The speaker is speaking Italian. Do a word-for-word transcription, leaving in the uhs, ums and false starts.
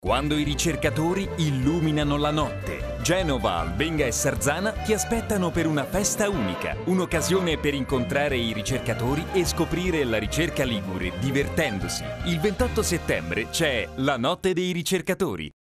Quando i ricercatori illuminano la notte. Genova, Albenga e Sarzana ti aspettano per una festa unica, un'occasione per incontrare i ricercatori e scoprire la ricerca ligure divertendosi. Il ventotto settembre c'è la Notte dei Ricercatori.